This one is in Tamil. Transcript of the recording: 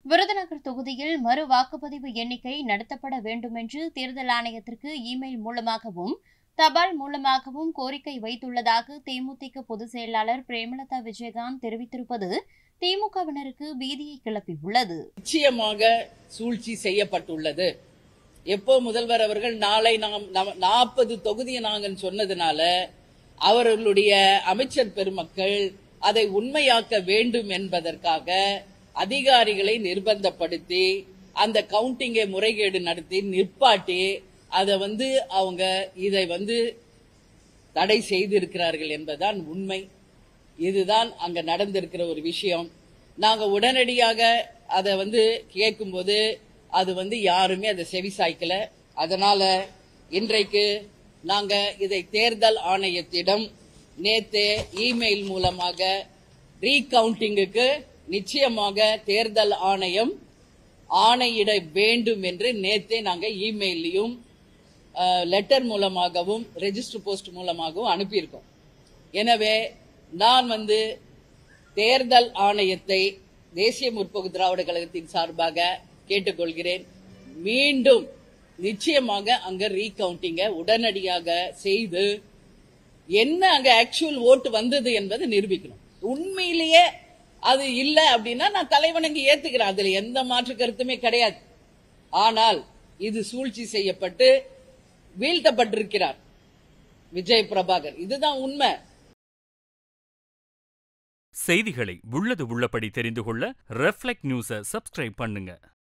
விருதுநகர் தொகுதியில் மறு வாக்குப்பதிவு எண்ணிக்கை நடத்தப்பட வேண்டுமென்று தேர்தல் ஆணையத்திற்கு இமெயில் மூலமாகவும் தபால் மூலமாகவும் கோரிக்கை வைத்துள்ளதாக தேமுதிக பொதுச் செயலாளர் பிரேமலதா விஜயகாந்த் தெரிவித்திருப்பது திமுகவினருக்கு பீதியை கிளப்பியுள்ளது. நிச்சயமாக சூழ்ச்சி செய்யப்பட்டுள்ளது. எப்போ முதல்வர் அவர்கள் நாளை 40 தொகுதியை நாங்கள் சொன்னதுனால அவர்களுடைய அமைச்சர் பெருமக்கள் அதை உண்மையாக்க வேண்டும் என்பதற்காக அதிகாரிகளை நிர்பந்தப்படுத்தி அந்த கவுண்டிங்கை முறைகேடு நடத்தி நிற்பாட்டி அதை அவங்க இதை தடை செய்திருக்கிறார்கள் என்பதுதான் உண்மை. இதுதான் அங்க நடந்திருக்கிற ஒரு விஷயம். நாங்க உடனடியாக அதை கேட்கும்போது அது யாருமே அதை செவிசாய்க்கல. அதனால இன்றைக்கு நாங்க இதை தேர்தல் ஆணையத்திடம் நேத்தே இமெயில் மூலமாக ரீகவுண்டிங்குக்கு நிச்சயமாக தேர்தல் ஆணையம் ஆணையிட வேண்டும் என்று நேத்தே நாங்க இமெயிலையும் லெட்டர் மூலமாகவும் ரெஜிஸ்டர் போஸ்ட் மூலமாகவும் அனுப்பியிருக்கோம். எனவே நான் தேர்தல் ஆணையத்தை தேசிய முற்போக்கு திராவிட கழகத்தின் சார்பாக கேட்டுக்கொள்கிறேன். மீண்டும் நிச்சயமாக அங்க ரீகவுண்டிங்க உடனடியாக செய்து என்ன அங்க ஆக்சுவல் ஓட்டு வந்தது என்பதை நிரூபிக்கணும். உண்மையிலேயே அது இல்ல அப்படின்னா நான் தலைவணங்கி ஏத்துக்கிறேன். அதுல எந்த மாற்று கருத்துமே கிடையாது. ஆனால் இது சூழ்ச்சி செய்யப்பட்டு வீழ்த்தப்பட்டிருக்கிறார் விஜய் பிரபாகர். இதுதான் உண்மை. செய்திகளை உள்ளது உள்ளபடி தெரிந்து கொள்ள ரெஃப்ளெக்ட் நியூஸை சப்ஸ்கிரைப் பண்ணுங்க.